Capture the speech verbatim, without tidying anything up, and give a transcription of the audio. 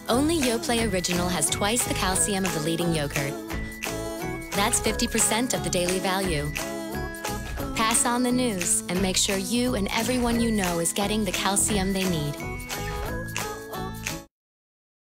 Only Yoplait Original has twice the calcium of the leading yogurt. That's fifty percent of the daily value. Pass on the news and make sure you and everyone you know is getting the calcium they need.